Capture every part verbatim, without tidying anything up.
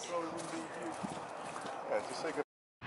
Yeah, just say good.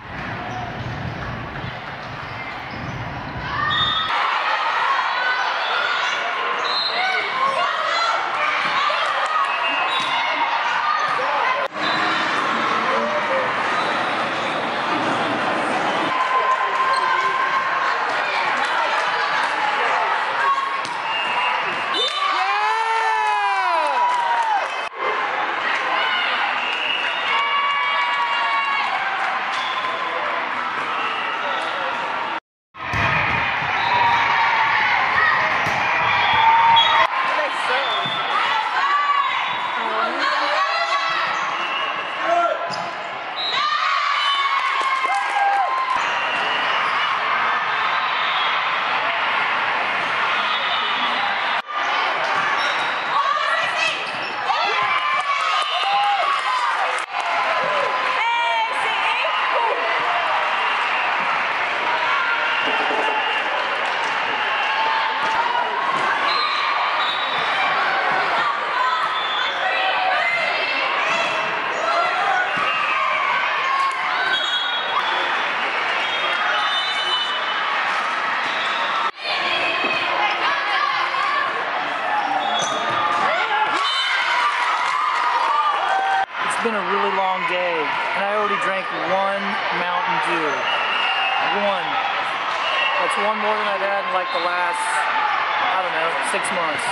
It's been a really long day, and I already drank one Mountain Dew. One. That's one more than I've had in like the last, I don't know, six months.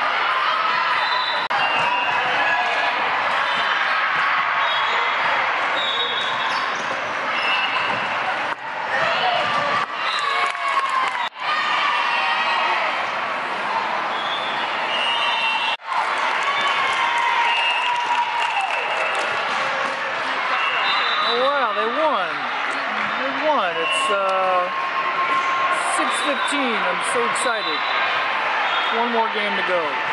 It's uh, six fifteen. I'm so excited. One more game to go.